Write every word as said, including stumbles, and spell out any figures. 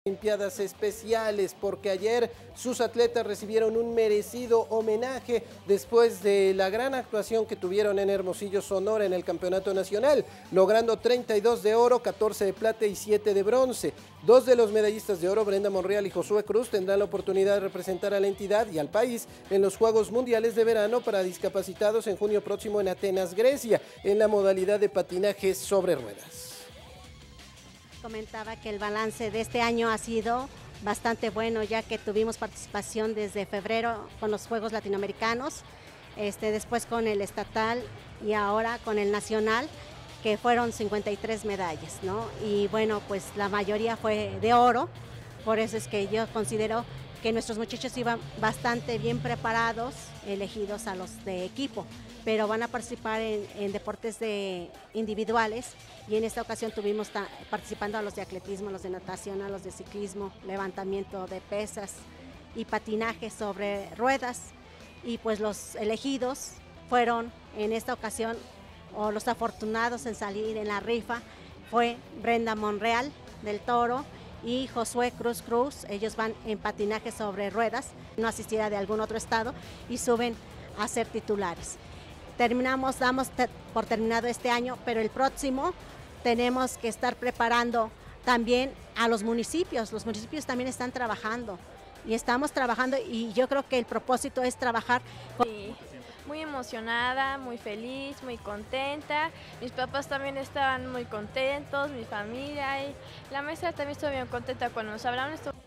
Olimpiadas especiales, porque ayer sus atletas recibieron un merecido homenaje después de la gran actuación que tuvieron en Hermosillo, Sonora, en el campeonato nacional, logrando treinta y dos de oro, catorce de plata y siete de bronce. Dos de los medallistas de oro, Brenda Monreal y Josué Cruz, tendrán la oportunidad de representar a la entidad y al país en los Juegos Mundiales de Verano para Discapacitados en junio próximo en Atenas, Grecia, en la modalidad de patinaje sobre ruedas. Comentaba que el balance de este año ha sido bastante bueno, ya que tuvimos participación desde febrero con los Juegos Latinoamericanos, este, después con el estatal y ahora con el nacional, que fueron cincuenta y tres medallas, ¿no? Y bueno, pues la mayoría fue de oro, por eso es que yo considero que nuestros muchachos iban bastante bien preparados, elegidos a los de equipo, pero van a participar en, en deportes de individuales, y en esta ocasión tuvimos ta, participando a los de atletismo, a los de natación, a los de ciclismo, levantamiento de pesas y patinaje sobre ruedas, y pues los elegidos fueron en esta ocasión, o los afortunados en salir en la rifa, fue Brenda Monreal del Toro y Josué Cruz Cruz. Ellos van en patinaje sobre ruedas, no asistida de algún otro estado, y suben a ser titulares. Terminamos, damos te, por terminado este año, pero el próximo tenemos que estar preparando también a los municipios. Los municipios también están trabajando y estamos trabajando, y yo creo que el propósito es trabajar con... Sí, muy emocionada, muy feliz, muy contenta. Mis papás también estaban muy contentos, mi familia, y la maestra también estuvo bien contenta cuando nos hablaron esto.